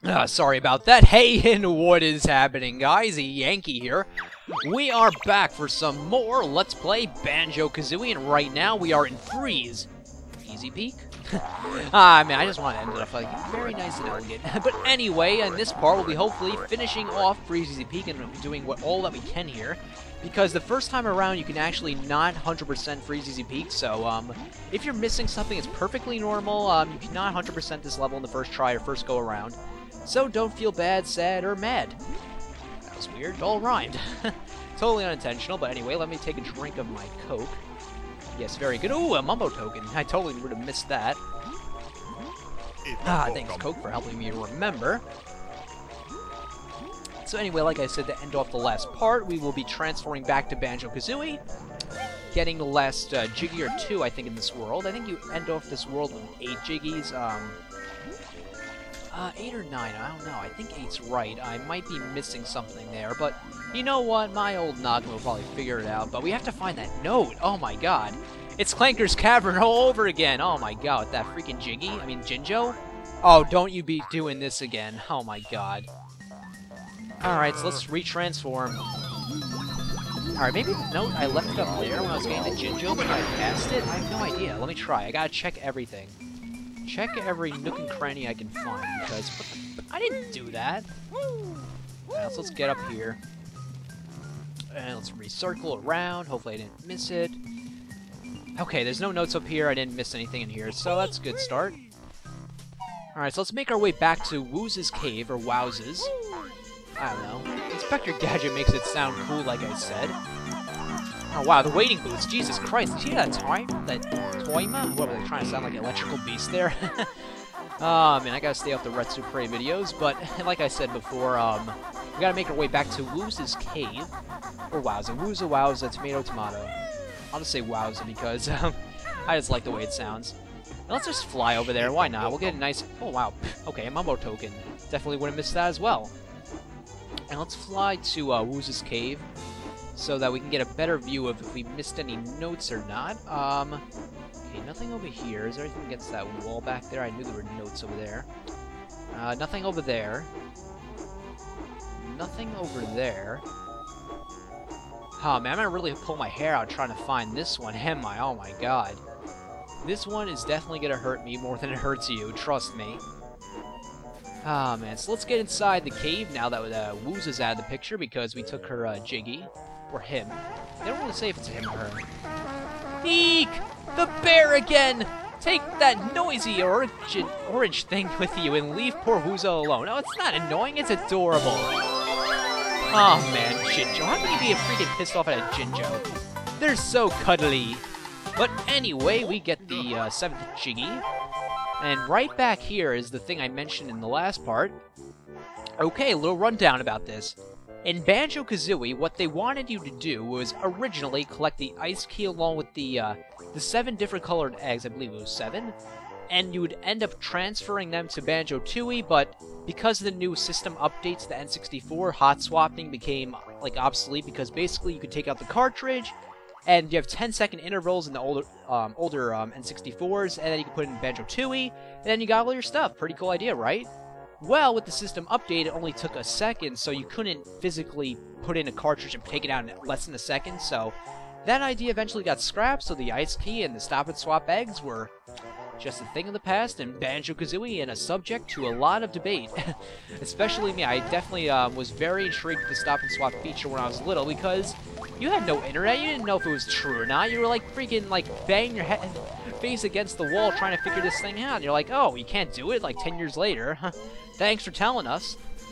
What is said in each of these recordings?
Sorry about that. Hey, and what is happening, guys? Yankee here. We are back for some more Let's Play Banjo-Kazooie, and right now we are in Freeze. Easy peek? Man, I just want to end it off like very nice and elegant. But anyway, in this part, we'll be hopefully finishing off Freeze Easy Peek and doing all that we can here. Because the first time around, you can actually not 100% Freeze Easy Peek, so if you're missing something, it's perfectly normal. You cannot 100% this level in the first try or first go around. So don't feel bad, sad, or mad. That was weird, it all rhymed. Totally unintentional, but anyway, let me take a drink of my Coke. Yes, very good. Ooh, a Mumbo token. I totally would have missed that. Thanks, Coke, for helping me remember. So anyway, like I said, to end off the last part, we will be transforming back to Banjo-Kazooie, getting the last Jiggy or 2, I think, in this world. I think you end off this world with 8 Jiggies. 8 or 9, I don't know. I think 8's right. I might be missing something there, but you know what? My old noggin will probably figure it out, but we have to find that note. Oh my god. It's Clanker's Cavern all over again. Oh my god, with that freaking Jiggy. I mean, Jinjo? Oh, don't you be doing this again. Oh my god. Alright, so let's retransform. Alright, maybe the note, I left it up there when I was getting the Jinjo, but I passed it? I have no idea. Let me try. I gotta check everything. Check every nook and cranny I can find, because I didn't do that. Now, so let's get up here. And let's recircle around. Hopefully I didn't miss it. Okay, there's no notes up here. I didn't miss anything in here, so that's a good start. Alright, so let's make our way back to Wuzza's cave, or Wowza's. I don't know. Inspector Gadget makes it sound cool, like I said. Oh wow, the waiting booths. Jesus Christ, did you hear that Toima? What were they trying to sound like an electrical beast there? Oh man, I gotta stay off the Retsu Prey videos, but like I said before, we gotta make our way back to Wuzza's cave. Or Wowza. Wuzza, Wowza, tomato, tomato. I'll just say Wowza because I just like the way it sounds. Now let's just fly over there, why not? We'll get a nice... Oh wow, okay, a Mumbo token. Definitely wouldn't miss that as well. And let's fly to Wuzza's cave, so that we can get a better view of if we missed any notes or not. Okay, nothing over here. Is there anything against that wall back there? I knew there were notes over there. Nothing over there. Nothing over there. Oh man, I'm gonna really pull my hair out trying to find this one. Am I? Oh my god. This one is definitely gonna hurt me more than it hurts you, trust me. Ah man, so let's get inside the cave now that Wuzza's out of the picture because we took her Jiggy. Or him. They don't really say if it's him or her. Eek! The bear again! Take that noisy orange thing with you and leave poor Wuzza alone. No, it's not annoying, it's adorable. Oh man, Jinjo. How can you be freaking pissed off at a Jinjo? They're so cuddly. But anyway, we get the 7th Jiggy. And right back here is the thing I mentioned in the last part. Okay, a little rundown about this. In Banjo-Kazooie, what they wanted you to do was originally collect the ice key along with the 7 different colored eggs, I believe it was 7, and you would end up transferring them to Banjo-Tooie, but because of the new system updates, the N64, hot swapping became like obsolete because basically you could take out the cartridge, and you have 10-second intervals in the older N64s, and then you can put it in Banjo-Tooie, and then you got all your stuff. Pretty cool idea, right? Well, with the system update, it only took a second, so you couldn't physically put in a cartridge and take it out in less than a second, so that idea eventually got scrapped, so the ice key and the Stop N Swop eggs were just a thing of the past, and Banjo-Kazooie and a subject to a lot of debate. Especially me, I definitely was very intrigued with the Stop N Swop feature when I was little, because you had no internet, you didn't know if it was true or not, you were like freaking like banging your face against the wall trying to figure this thing out, and you're like, oh, you can't do it, like 10 years later. Thanks for telling us.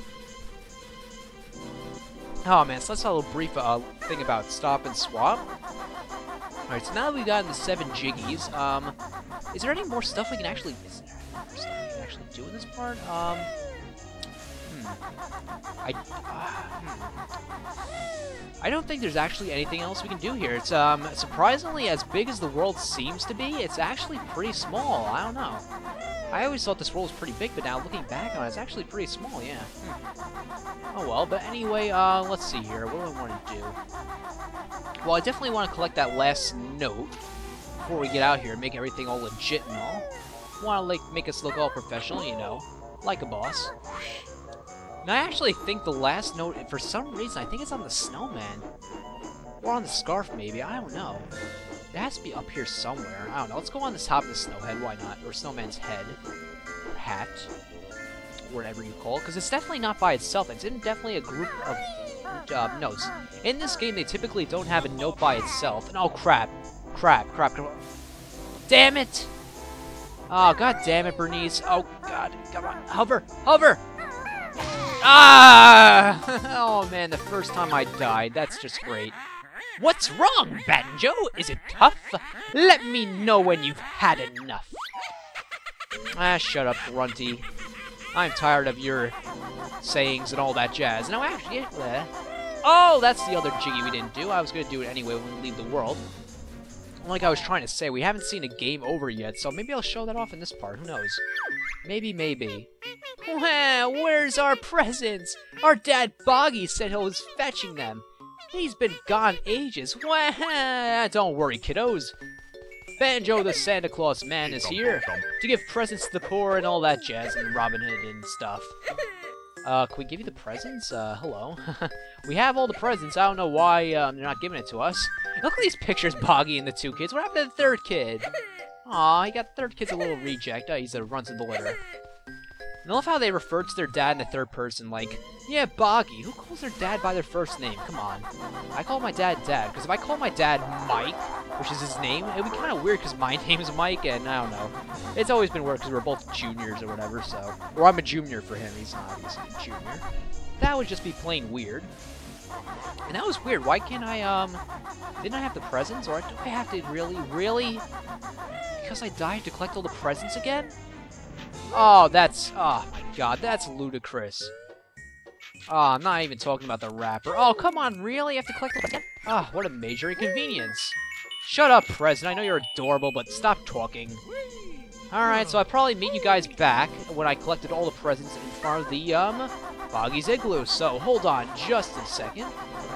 Oh man, so let's have a little brief thing about Stop N Swop. Alright, so now that we've gotten the 7 Jiggies, is there any more stuff we can actually... do in this part? I don't think there's actually anything else we can do here. It's surprisingly as big as the world seems to be. It's actually pretty small. I don't know. I always thought this world was pretty big, but now looking back on it, it's actually pretty small, yeah. Oh well, but anyway, let's see here. What do I want to do? Well, I definitely want to collect that last note before we get out here and make everything all legit and all. Want to make us look all professional, you know, like a boss. And I actually think the last note, for some reason, I think it's on the snowman. Or on the scarf, maybe. I don't know. It has to be up here somewhere. I don't know. Let's go on the top of the snowhead. Why not? Or snowman's head. Or hat. Whatever you call it. Because it's definitely not by itself. It's in definitely a group of notes. In this game, they typically don't have a note by itself. And oh, crap. Crap. Damn it! Oh, god damn it, Bernice. Oh, god. Come on. Hover! Hover! Ah! Oh, man, the first time I died. That's just great. What's wrong, Banjo? Is it tough? Let me know when you've had enough. Ah, shut up, Grunty. I'm tired of your sayings and all that jazz. No, actually... Oh, that's the other jiggy we didn't do. I was going to do it anyway when we leave the world. Like I was trying to say, we haven't seen a game over yet, so maybe I'll show that off in this part. Who knows? Maybe. Well, where's our presents? Our dad Boggy said he was fetching them. He's been gone ages. Well, don't worry, kiddos. Banjo the Santa Claus man is here to give presents to the poor and all that jazz and Robin Hood and stuff. Can we give you the presents? Hello. We have all the presents. I don't know why they're not giving it to us. Look at these pictures, Boggy and the two kids. What happened to the third kid? Aw, he got the third kid's a little reject. He's a runs in the litter. And I love how they refer to their dad in the third person, like, yeah, Boggy. Who calls their dad by their first name? Come on. I call my dad Dad, because if I call my dad Mike, which is his name, it would be kind of weird because my name is Mike, and I don't know. It's always been weird because we're both juniors or whatever, so. Or I'm a junior for him. He's not obviously a junior. That would just be plain weird. And that was weird. Why can't I, didn't I have the presents? Or do I have to really? Because I died to collect all the presents again? Oh, oh my god, that's ludicrous. Oh, I'm not even talking about the wrapper. Oh, come on, really? You have to collect them again? Oh, what a major inconvenience. Shut up, Present. I know you're adorable, but stop talking. Alright, so I'll probably meet you guys back when I collected all the presents in front of the, Boggy's Igloo. So, hold on just a second.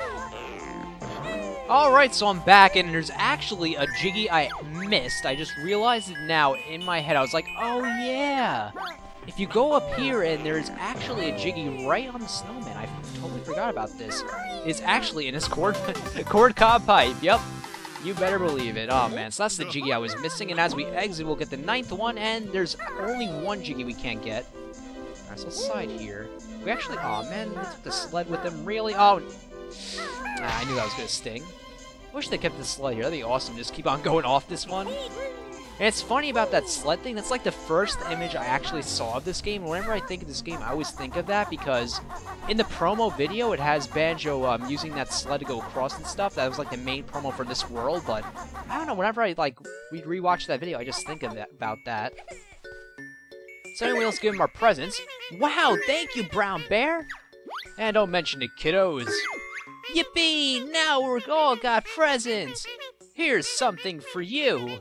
Alright, so I'm back, and there's actually a jiggy I missed. I just realized it now in my head. I was like, oh yeah! If you go up here, and there's actually a jiggy right on the snowman. I totally forgot about this. It's actually in his cord cob pipe. Yep. You better believe it. Oh, man. So that's the jiggy I was missing, and as we exit, we'll get the 9th one, and there's only one jiggy we can't get. Alright, so let's slide here. We actually... Oh, man. They took the sled with them. Really? Oh... I knew that was going to sting. I wish they kept the sled here. That'd be awesome. Just keep on going off this one. And it's funny about that sled thing. That's like the first image I actually saw of this game. Whenever I think of this game, I always think of that because in the promo video, it has Banjo using that sled to go across and stuff. That was like the main promo for this world. But I don't know. Whenever I we rewatch that video, I just think of about that. So anyway, let's give him our presents. Wow, thank you, Brown Bear. And don't mention it, kiddos. Yippee! Now we're all got presents! Here's something for you!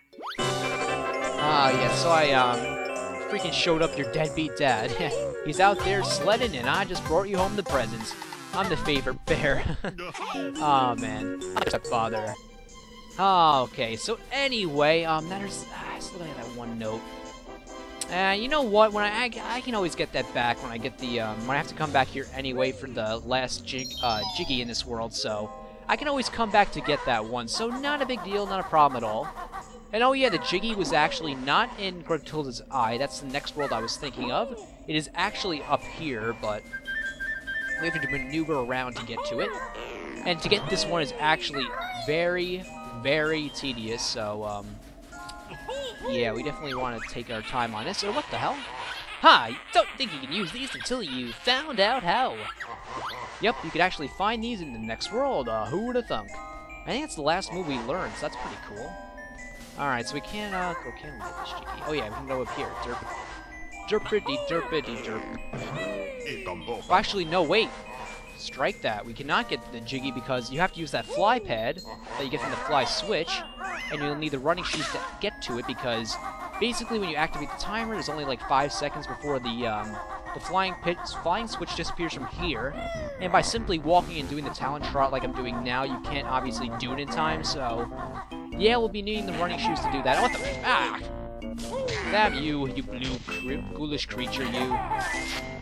Yeah, so I, freaking showed up your deadbeat dad. He's out there sledding and I just brought you home the presents. I'm the favorite bear. Oh man, what's that bother? Okay, so anyway, let's look at that one note. You know what? When I can always get that back when I get the when I have to come back here anyway for the last jiggy in this world. So I can always come back to get that one. So not a big deal, not a problem at all. And oh yeah, the jiggy was actually not in Gruntilda's eye. That's the next world I was thinking of. It is actually up here, but we have to maneuver around to get to it. And to get this one is actually very, very tedious. So yeah, we definitely want to take our time on this. So what the hell? Hi, don't think you can use these until you found out how. Yep, you could actually find these in the next world. Who would have thunk? I think that's the last move we learned, so that's pretty cool. Alright, so we can, can we get this jiggy? Oh yeah, we can go up here. Derp. Derpity, derpity, derp. Oh, actually, no, wait. Strike that. We cannot get the jiggy because you have to use that fly pad that you get from the fly switch, and you'll need the running shoes to get to it because basically when you activate the timer, there's only like 5 seconds before the flying switch disappears from here, and by simply walking and doing the talent trot like I'm doing now, you can't obviously do it in time, so yeah, we'll be needing the running shoes to do that. What the... Ah! Damn you, you blue ghoulish creature, you.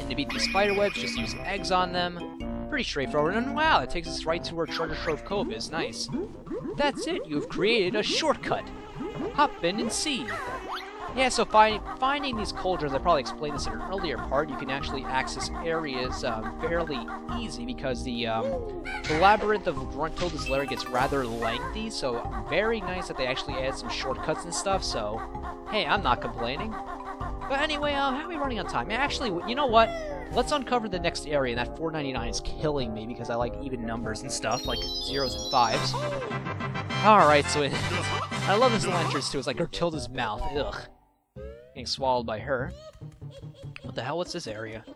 And to beat these spiderwebs, just use eggs on them. Pretty straightforward, and wow, it takes us right to where Treasure Trove Cove is. Nice. That's it, you've created a shortcut. Hop in and see. Yeah, so finding these cauldrons, I probably explained this in an earlier part, you can actually access areas fairly easy because the labyrinth of Gruntilda's lair gets rather lengthy, so very nice that they actually add some shortcuts and stuff, so hey, I'm not complaining. But anyway, how are we running on time? Actually, you know what? Let's uncover the next area, and that 499 is killing me because I like even numbers and stuff, like 0s and 5s. Alright, so I love this little entrance too, it's like Gruntilda's mouth, ugh. Getting swallowed by her. What the hell? What's this area?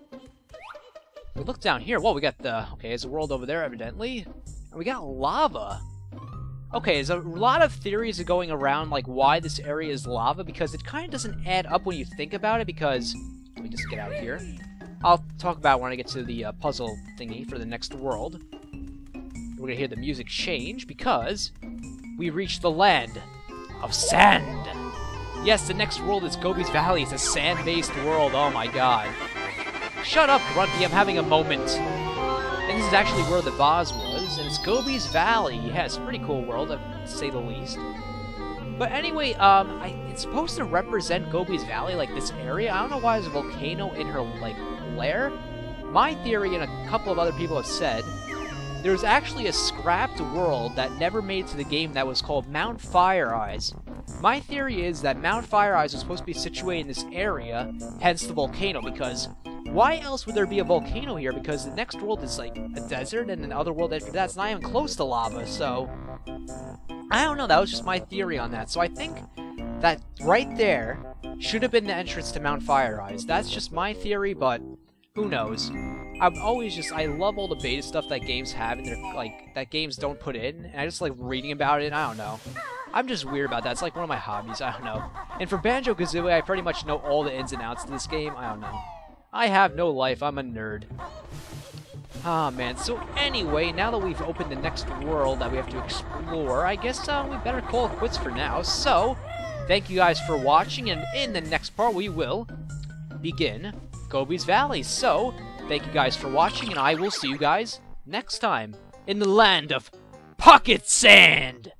We look down here. Whoa, we got the... Okay, there's a world over there, evidently. And we got lava. Okay, there's a lot of theories going around, like, why this area is lava, because it kind of doesn't add up when you think about it, because... Let me just get out of here. I'll talk about it when I get to the puzzle thingy for the next world. We're gonna hear the music change, because... we reached the land of sand. Yes, the next world is Gobi's Valley. It's a sand-based world. Oh my god. Shut up, Grunty. I'm having a moment. And this is actually where the vase was, and it's Gobi's Valley. Yeah, it's a pretty cool world, to say the least. But anyway, it's supposed to represent Gobi's Valley, like this area. I don't know why there's a volcano in her, like, lair. My theory, and a couple of other people have said, there's actually a scrapped world that never made it to the game that was called Mount Fire Eyes. My theory is that Mount Fire Eyes is supposed to be situated in this area, hence the volcano, because why else would there be a volcano here? Because the next world is like a desert, and another world after that's not even close to lava, so... I don't know, that was just my theory on that. So I think that right there should have been the entrance to Mount Fire Eyes. That's just my theory, but who knows? I love all the beta stuff that games have, and they're like, that games don't put in, and I just like reading about it, I don't know. I'm just weird about that. It's like one of my hobbies. I don't know. And for Banjo-Kazooie, I pretty much know all the ins and outs of this game. I don't know. I have no life. I'm a nerd. Ah, man. So anyway, now that we've opened the next world that we have to explore, I guess we better call it quits for now. So, thank you guys for watching, and in the next part, we will begin Gobi's Valley. So, thank you guys for watching, and I will see you guys next time in the land of Pocket Sand!